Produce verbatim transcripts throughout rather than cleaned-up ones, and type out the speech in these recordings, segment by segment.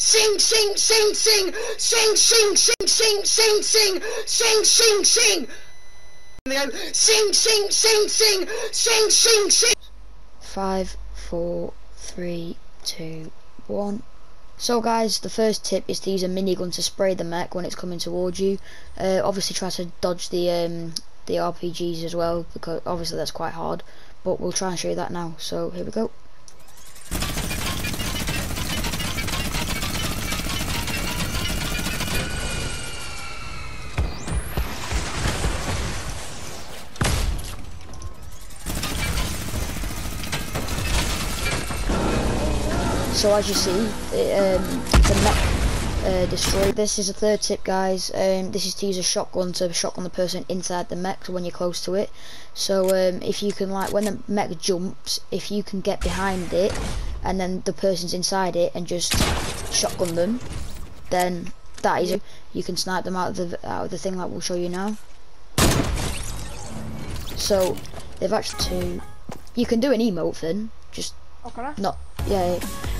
Sing, sing, sing, sing, sing, sing, sing, sing, sing, sing, sing, sing, sing. Sing, sing, sing, sing, sing, sing, sing. Five, four, three, two, one. So guys, the first tip is to use a minigun to spray the mech when it's coming towards you. Uh, obviously try to dodge the um, the R P Gs as well, because obviously that's quite hard, but we'll try and show you that now. So here we go. So as you see, it, um, the mech uh, destroyed. This is a third tip, guys. Um, this is to use a shotgun to shotgun the person inside the mech when you're close to it. So um, if you can, like, when the mech jumps, if you can get behind it, and then the person's inside it, and just shotgun them, then that is, you can snipe them out of the out of the thing like we'll show you now. So they've actually two. You can do an emote then, just okay. not yeah.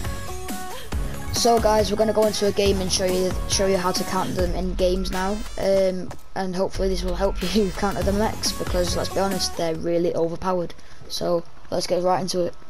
So guys, we're gonna go into a game and show you show you how to counter them in games now, um, and hopefully this will help you counter the mechs, because let's be honest, they're really overpowered. So let's get right into it.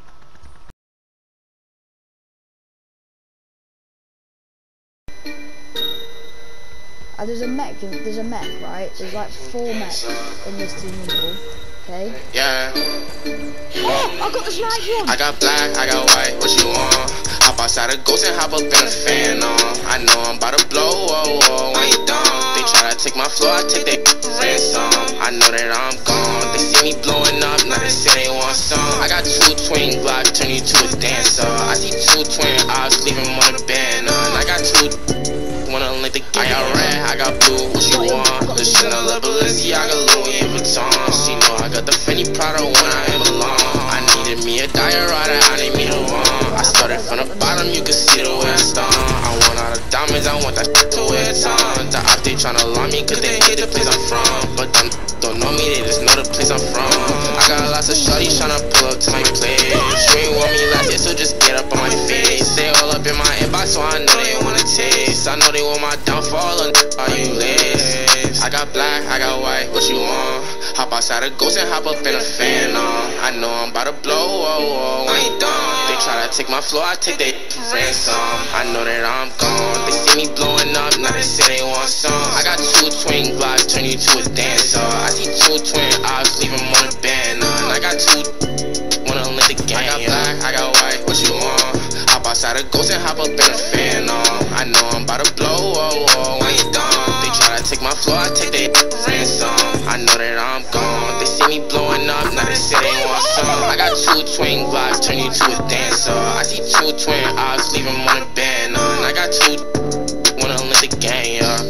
Uh, there's a mech. There's a mech, right? There's like four mechs in this team rumble. Okay. Yeah. Oh, I got this nice one. I got black, I got white. What you want? Hop outside a ghost and hop up in a fan on. I know I'm about to blow. Whoa, whoa, when you done? They try to take my floor, I take their ransom. I know that I'm gone. They see me blowing up, now they say they want some. I got two twin Glocks, turn you to a dancer. I see two twin ops, leave him on a banner. I got two. Wanna link the I got red, I got blue, what you want? The Chanel, Balenciaga, Louis Vuitton. She know I got the Fendi Prada when I am alone. I needed me a diorama, I need me a one. I started from the bottom, you can see the way I stung. I want all the diamonds, I want that shit to wear time. The op, they tryna alarm me, cause they hate the place I'm from. But them don't know me, they just know the place I'm from. I got lots of shorties tryna pull up to my place. You ain't want me last year, so just get up on my face. They all up in my inbox, so I know they wanna taste. I know they want my downfall, and are you lazy? I got black, I got white, what you want? Hop outside a ghost and hop up in a fan on. I know I'm about to blow, whoa, whoa, when you done? They try to take my floor, I take their ransom. I know that I'm gone. They see me blowing up, now they say they want some. I got two twin Glocks, turn you to a dancer. I see two twin ops, leave them on a banner. And I got two, wanna link the game. I got black, I got white, what you want? Hop outside a ghost and hop up in a fan on. I know I'm about to blow, whoa, whoa, when you done? They try to take my floor, I take their ransom. I know that I'm gone. They see me blowing up, now they say they want some. I got two twin Glocks, turn you to a dancer. I see two twin ops, leave them on a banner. And I got two, wanna link the game, yeah.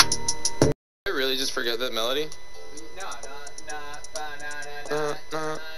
Did I really just forget that melody? No, no, no, no, no, no, no.